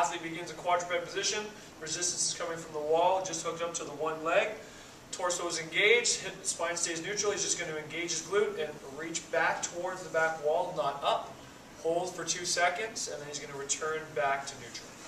Athlete begins in quadruped position. Resistance is coming from the wall, just hooked up to the one leg. Torso is engaged, hip, spine stays neutral. He's just going to engage his glute and reach back towards the back wall, not up. Hold for 2 seconds, and then he's going to return back to neutral.